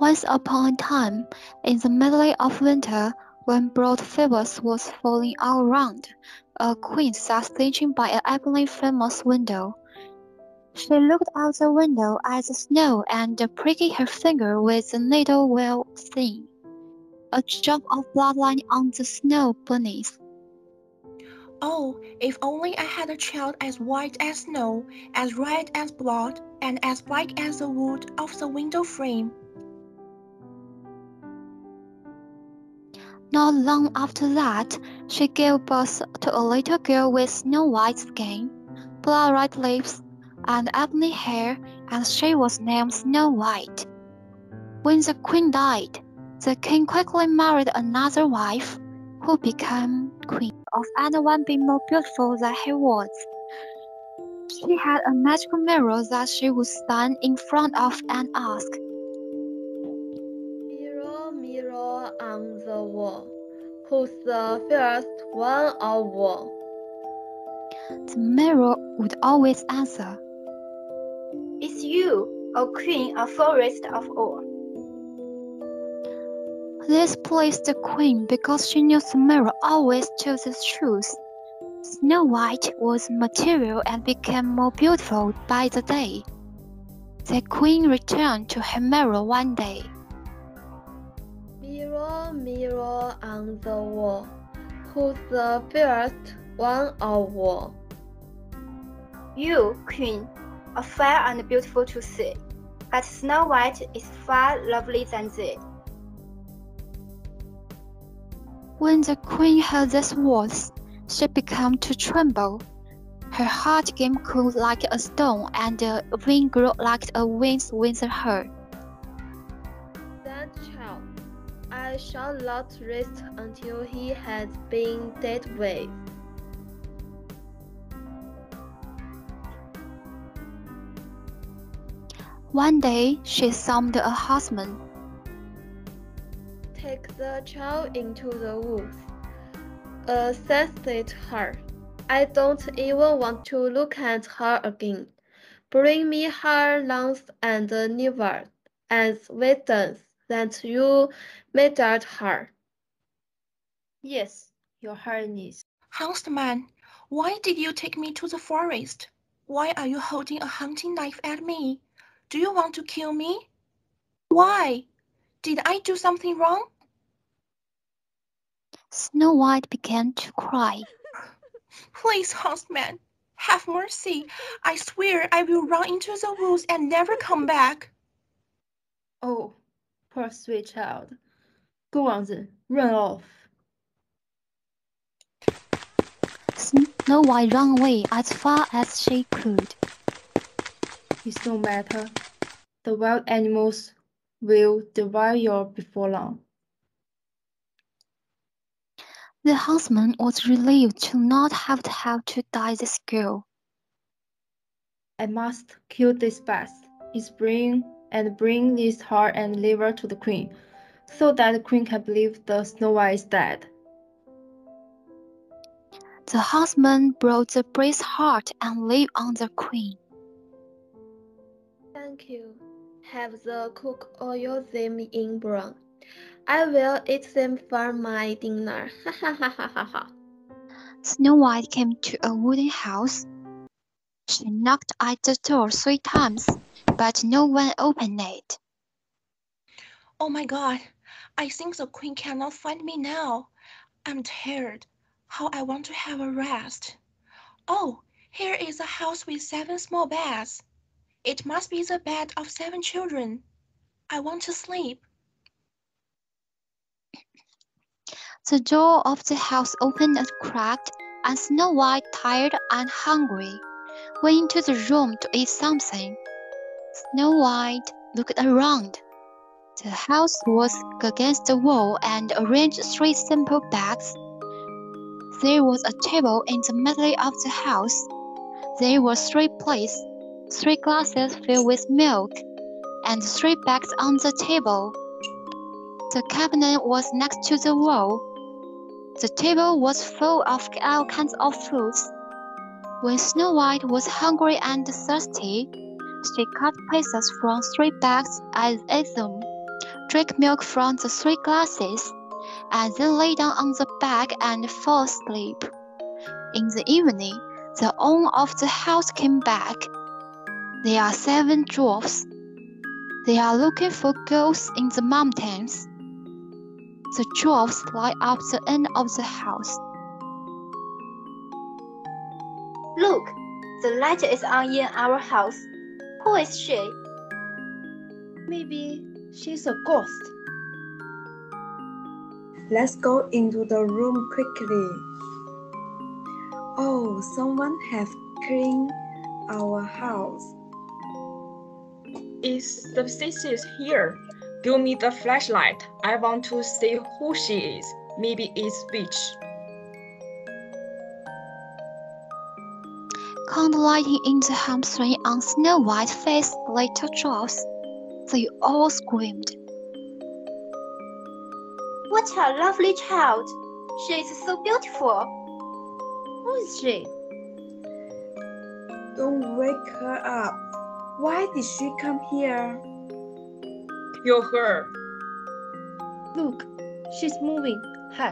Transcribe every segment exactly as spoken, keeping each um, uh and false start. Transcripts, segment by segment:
Once upon a time, in the middle of winter, when broad feathers was falling all around, a queen sat thinking by an equally famous window. She looked out the window at the snow and pricking her finger with the needle while saying, "A drop of blood lying on the snow beneath." Oh, if only I had a child as white as snow, as red as blood, and as black as the wood of the window frame. Not long after that, she gave birth to a little girl with snow-white skin, blood-red lips, and ebony hair, and she was named Snow White. When the queen died, the king quickly married another wife, who became queen of anyone being more beautiful than he was. She had a magical mirror that she would stand in front of and ask, "Mirror, mirror on the wall, who's the fairest one of all?" The mirror would always answer, "It's you, O queen of fairest of all." This pleased the queen because she knew the mirror always told the truth. Snow White was material and became more beautiful by the day. The queen returned to her mirror one day. "Mirror, mirror on the wall, who's the fairest one of all?" "You, queen, are fair and beautiful to see, but Snow White is far lovelier than thee." When the queen heard these words, she began to tremble. Her heart came cold like a stone, and the wind grew like a wind within her. "That child, I shall not rest until he has been dealt with." One day, she summoned a husband. "Take the child into the woods. Assassinate her. I don't even want to look at her again. Bring me her lungs and liver as evidence that you murdered her." "Yes, your highness." Huntsman, why did you take me to the forest? Why are you holding a hunting knife at me? Do you want to kill me? Why? Did I do something wrong? Snow White began to cry. Please, Huntsman, have mercy. I swear I will run into the woods and never come back. Oh, poor sweet child. Go on then, run off. Snow White ran away as far as she could. It's no matter. The wild animals will devour you before long. The huntsman was relieved to not have to have to die this girl. I must kill this beast, its brain, and bring its heart and liver to the queen, so that the queen can believe the Snow White is dead. The huntsman brought the beast's heart and liver on the queen. "Thank you. Have the cook oil them in brown. I will eat them for my dinner. Ha ha ha ha ha ha." Snow White came to a wooden house. She knocked at the door three times, but no one opened it. Oh my God, I think the queen cannot find me now. I'm tired. How I want to have a rest. Oh, here is a house with seven small beds. It must be the bed of seven children. I want to sleep. The door of the house opened and cracked, and Snow White, tired and hungry, went into the room to eat something. Snow White looked around. The house was against the wall and arranged three simple beds. There was a table in the middle of the house. There were three plates, three glasses filled with milk, and three bags on the table. The cabinet was next to the wall. The table was full of all kinds of foods. When Snow White was hungry and thirsty, she cut pieces from three bags and ate them. drink milk from the three glasses, and then lay down on the bed and fall asleep. In the evening, the owner of the house came back. There are seven dwarfs. They are looking for ghosts in the mountains. The dwarfs light up the end of the house. Look, the light is on in our house. Who is she? Maybe she's a ghost. Let's go into the room quickly. Oh, someone have cleaned our house. Is the sis here? Give me the flashlight. I want to see who she is. Maybe it's witch. Candle lighting in the home three on Snow White faced little dwarfs. They all screamed. What a lovely child! She is so beautiful. Who is she? Don't wake her up. Why did she come here? Kill her. Look, she's moving. Hi.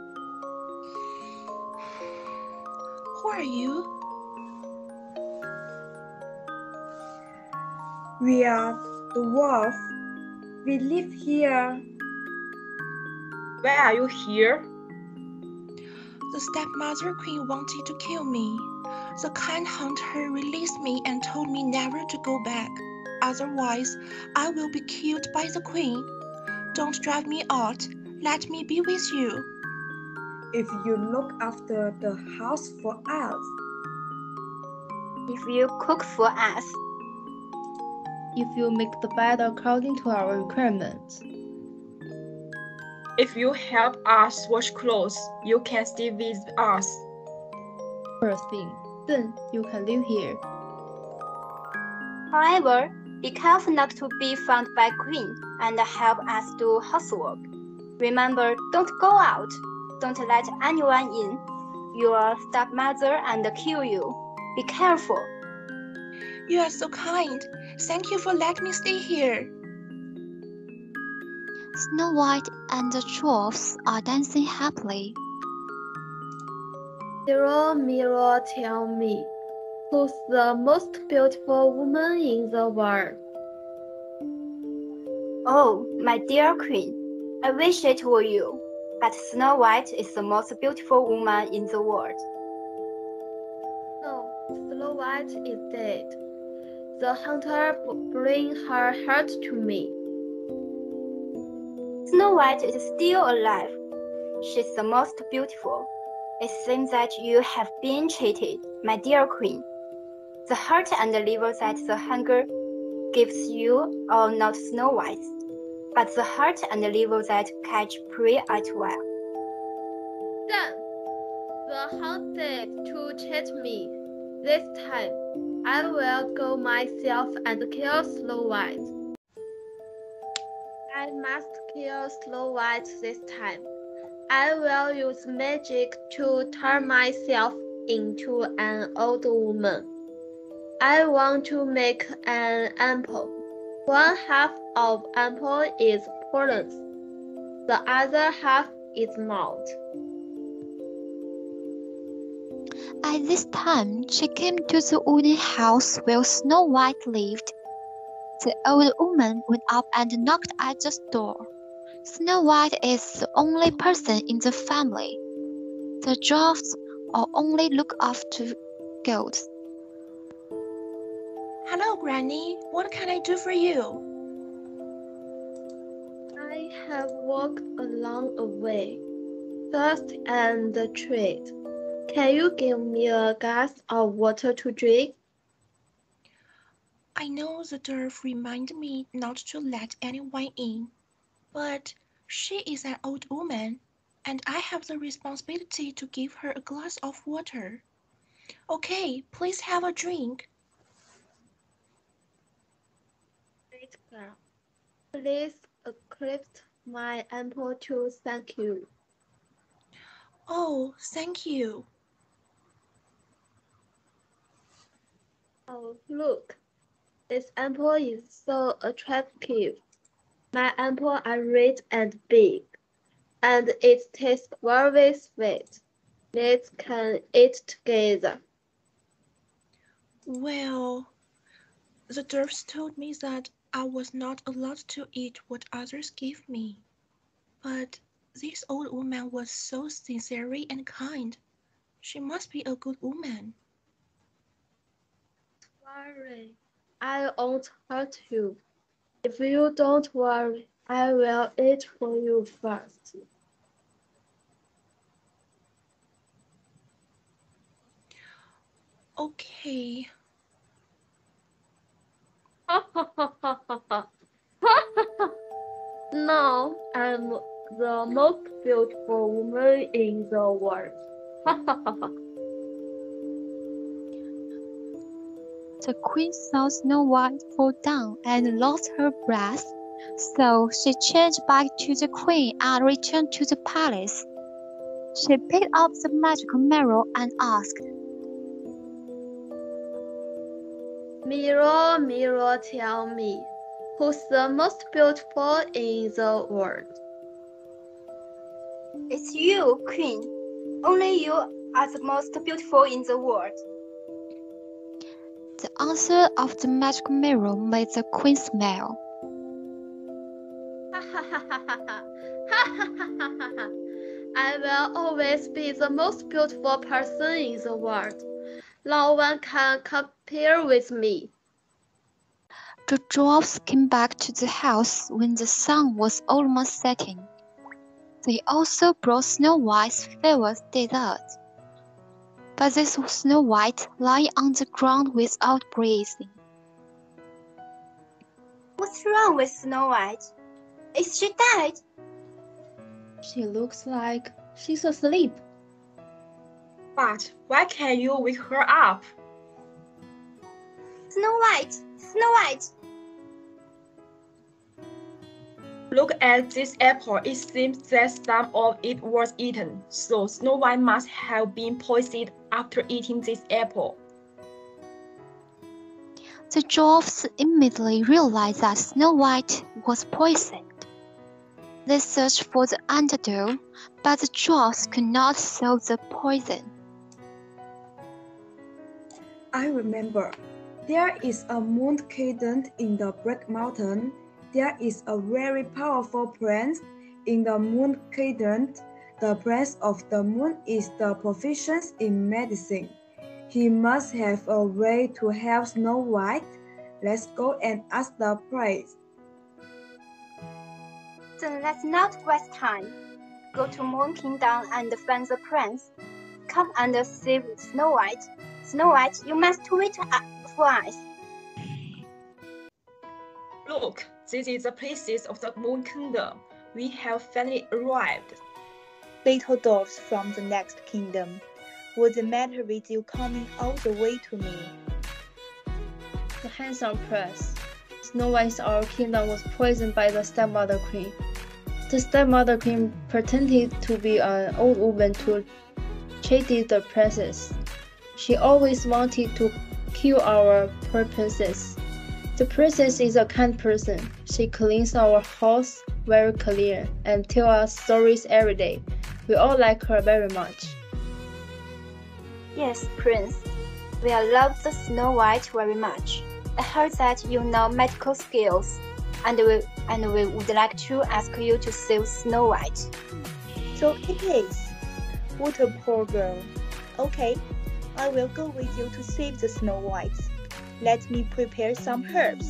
Who are you? We are the wolf. We live here. Why are you here? The stepmother queen wanted to kill me. The kind hunter released me and told me never to go back. Otherwise, I will be killed by the queen. Don't drive me out. Let me be with you. If you look after the house for us, If you cook for us, If you make the bed according to our requirements. If you help us wash clothes, you can stay with us. First thing, then you can live here. however, be careful not to be found by queen and help us do housework. Remember, don't go out. Don't let anyone in. Your stepmother and kill you. Be careful. You are so kind. Thank you for letting me stay here. Snow White and the dwarfs are dancing happily. Mirror, mirror, tell me, who's the most beautiful woman in the world? Oh, my dear queen, I wish it were you. But Snow White is the most beautiful woman in the world. No, Snow White is dead. The hunter bring her heart to me. Snow White is still alive. She's the most beautiful. It seems that you have been cheated, my dear queen. The heart and the liver that the hunger gives you are not Snow White's, but the heart and the liver that catch prey at will. Then, the hunted to cheat me. This time, I will go myself and kill Snow White. I must kill Snow White this time. I will use magic to turn myself into an old woman. I want to make an apple. One half of apple is pollen. The other half is mouth. At this time, she came to the wooden house where Snow White lived. The old woman went up and knocked at the door. Snow White is the only person in the family. The dwarfs all only look after goats. Hello, Granny. What can I do for you? I have walked a long way, thirst and trade. Can you give me a glass of water to drink? I know the dwarf reminded me not to let anyone in, but she is an old woman, and I have the responsibility to give her a glass of water. Okay, please have a drink. Great girl. Please accept my apple too, thank you. Oh, thank you. Oh, look, this apple is so attractive. My apples are red and big, and it tastes very sweet. Let's can eat together. Well, the dwarfs told me that I was not allowed to eat what others gave me. But this old woman was so sincere and kind. She must be a good woman. Worry, I won't hurt you. If you don't worry, I will eat for you first. Okay. Now I'm the most beautiful woman in the world. The queen saw Snow White fall down and lost her breath, so she changed back to the queen and returned to the palace. She picked up the magical mirror and asked, Mirror, mirror, tell me, who's the most beautiful in the world? It's you, Queen. Only you are the most beautiful in the world. The answer of the magical mirror made the queen smile. I will always be the most beautiful person in the world. No one can compare with me. The dwarfs came back to the house when the sun was almost setting. They also brought Snow White's favorite dessert. But this was Snow White lying on the ground without breathing. What's wrong with Snow White? Is she dead? She looks like she's asleep. But why can't you wake her up? Snow White! Snow White! Look at this apple. It seems that some of it was eaten, so Snow White must have been poisoned after eating this apple. The dwarfs immediately realized that Snow White was poisoned. They searched for the antidote, but the dwarfs could not solve the poison. I remember. There is a moon cadent in the Black Mountain. There is a very powerful prince in the moon cadent. The prince of the moon is the proficient in medicine. He must have a way to help Snow White. Let's go and ask the prince. Then let's not waste time. Go to Moon Kingdom and find the prince. Come and save Snow White. Snow White, you must wait for us. Look, this is the places of the Moon Kingdom. We have finally arrived. Little dwarfs from the next kingdom. What's the matter with you coming all the way to me? The handsome prince. Snow White's our kingdom was poisoned by the stepmother queen. The stepmother queen pretended to be an old woman to cheat the princess. She always wanted to kill our poor princess. The princess is a kind person. She cleans our house very clean and tells us stories every day. We all like her very much. Yes, Prince. We love the Snow White very much. I heard that you know medical skills, and we, and we would like to ask you to save Snow White. So it is. What a poor girl. Okay, I will go with you to save the Snow White. Let me prepare some herbs.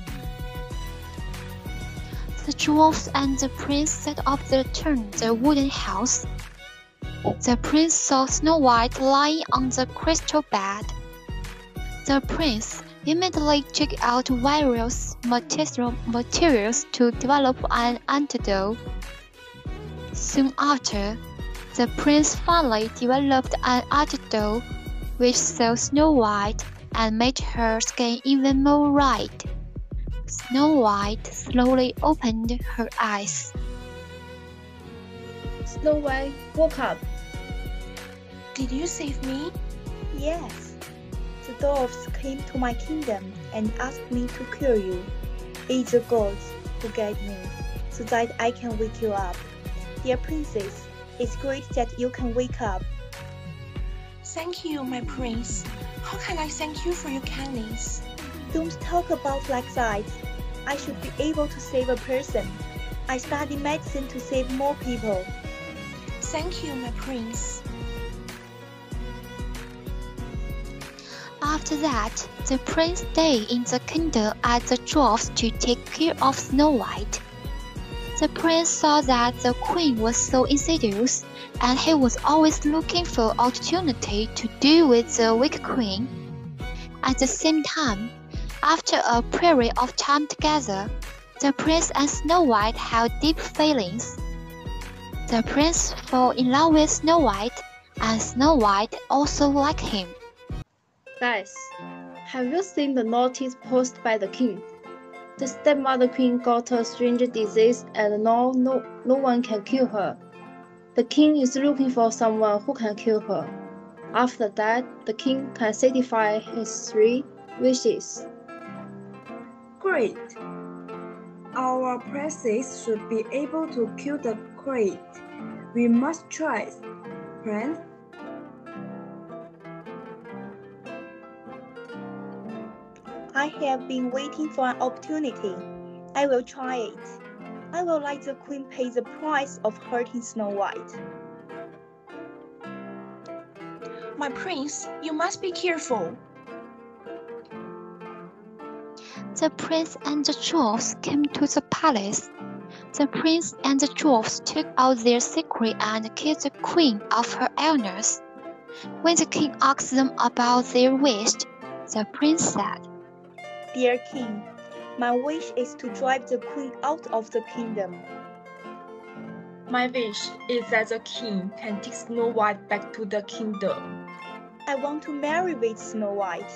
The dwarfs and the prince set up to turn the wooden house. The prince saw Snow White lying on the crystal bed. The prince immediately took out various materials to develop an antidote. Soon after, the prince finally developed an antidote which saved Snow White and made her skin even more white. Snow White slowly opened her eyes. Snow White woke up. Did you save me? Yes. The dwarfs came to my kingdom and asked me to cure you. It's the gods. who guide me, so that I can wake you up. Dear princess, it's great that you can wake up. Thank you, my prince. How can I thank you for your kindness? Don't talk about like that. I should be able to save a person. I study medicine to save more people. Thank you, my prince. After that, the prince stayed in the kingdom at the dwarfs to take care of Snow White. The prince saw that the queen was so insidious, and he was always looking for opportunity to deal with the wicked queen. At the same time, after a period of time together, the prince and Snow White had deep feelings. The prince fell in love with Snow White, and Snow White also liked him. Guys, have you seen the notice posted by the king? The stepmother queen got a strange disease and now no, no one can kill her. The king is looking for someone who can kill her. After that, the king can satisfy his three wishes. Great! Our princess should be able to kill the queen. We must try, friend. I have been waiting for an opportunity. I will try it. I will let the queen pay the price of hurting Snow White. My prince, you must be careful. The prince and the dwarfs came to the palace. The prince and the dwarfs took out their secret and killed the queen of her illness. When the king asked them about their wish, the prince said, Dear king, my wish is to drive the queen out of the kingdom. My wish is that the king can take Snow White back to the kingdom. I want to marry with Snow White.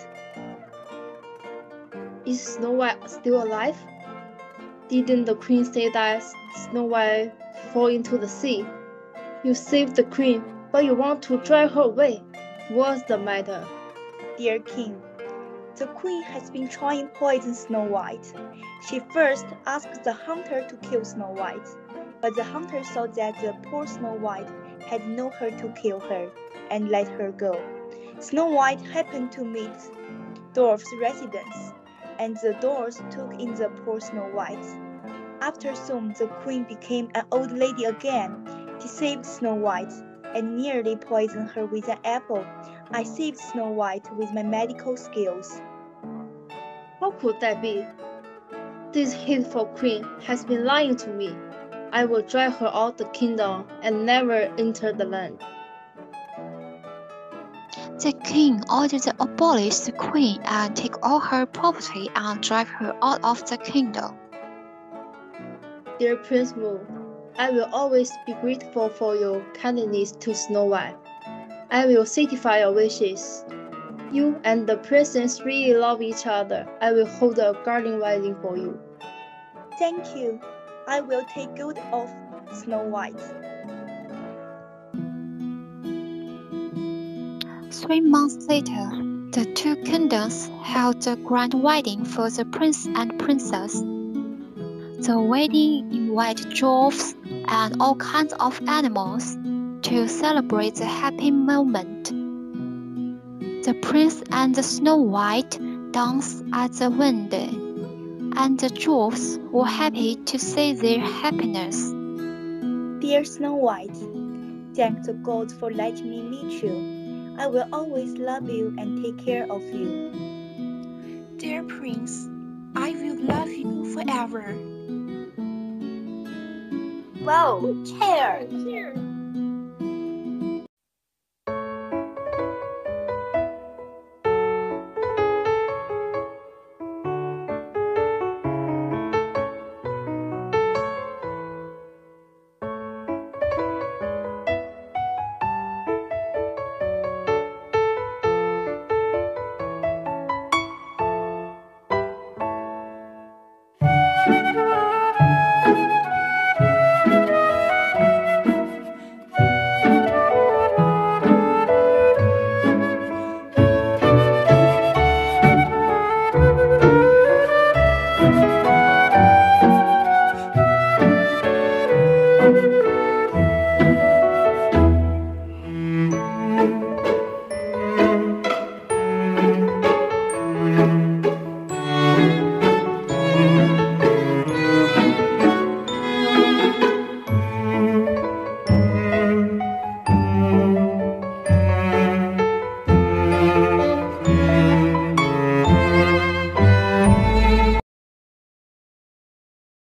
Is Snow White still alive? Didn't the queen say that Snow White fall into the sea? You saved the queen, but you want to drive her away. What's the matter? Dear king, the queen has been trying poison Snow White. She first asked the hunter to kill Snow White, but the hunter saw that the poor Snow White had no hurt to kill her and let her go. Snow White happened to meet Dwarfs' residence, and the dwarfs took in the poor Snow White. After soon, the queen became an old lady again, deceived Snow White, and nearly poisoned her with an apple. I saved Snow White with my medical skills. How could that be? This hateful queen has been lying to me. I will drive her out the kingdom and never enter the land. The king ordered to abolish the queen and take all her property and drive her out of the kingdom. Dear Prince Moon, I will always be grateful for your kindness to Snow White. I will satisfy your wishes. You and the princess really love each other. I will hold a garden wedding for you. Thank you. I will take good of Snow White. Three months later, the two kingdoms held a grand wedding for the prince and princess. The wedding invited dwarfs and all kinds of animals to celebrate the happy moment. The prince and the Snow White danced at the window, and the dwarfs were happy to see their happiness. Dear Snow White, thank the gods for letting me meet you. I will always love you and take care of you. Dear prince, I will love you forever. Whoa, cheers!